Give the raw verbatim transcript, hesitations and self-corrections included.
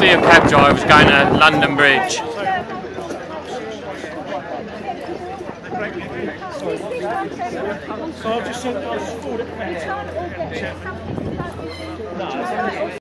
army of cab drivers going to London Bridge. So I've just sent, I'll just forward it back.